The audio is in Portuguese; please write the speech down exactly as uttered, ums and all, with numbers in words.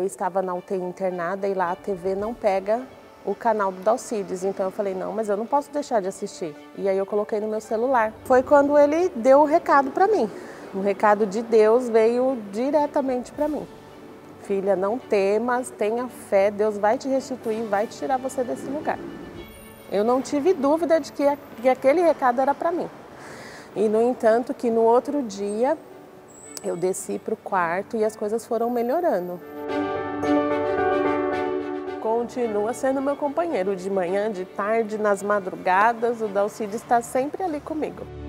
estava na U T I internada e lá a T V não pega o canal do Dalcides. Então eu falei, não, mas eu não posso deixar de assistir. E aí eu coloquei no meu celular. Foi quando ele deu o recado para mim. O recado de Deus veio diretamente para mim. Filha, não temas, tenha fé, Deus vai te restituir, vai te tirar você desse lugar. Eu não tive dúvida de que, que aquele recado era para mim. E, no entanto, que no outro dia eu desci para o quarto e as coisas foram melhorando. Continua sendo meu companheiro de manhã, de tarde, nas madrugadas, o Dalcides está sempre ali comigo.